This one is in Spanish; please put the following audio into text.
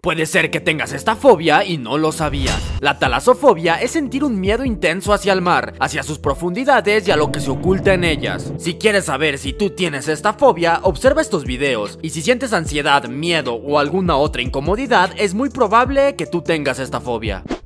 Puede ser que tengas esta fobia y no lo sabías. La talasofobia es sentir un miedo intenso hacia el mar, hacia sus profundidades y a lo que se oculta en ellas. Si quieres saber si tú tienes esta fobia, observa estos videos, y si sientes ansiedad, miedo o alguna otra incomodidad, es muy probable que tú tengas esta fobia.